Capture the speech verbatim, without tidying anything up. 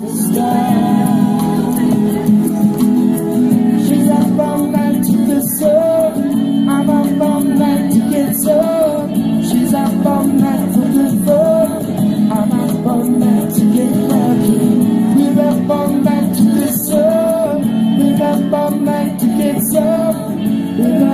She's up all night to the sun. I'm up all night to get some. She's up all night for the fun. I'm up all night to get lucky. We're up all night to the sun. We're up all night to get some. We're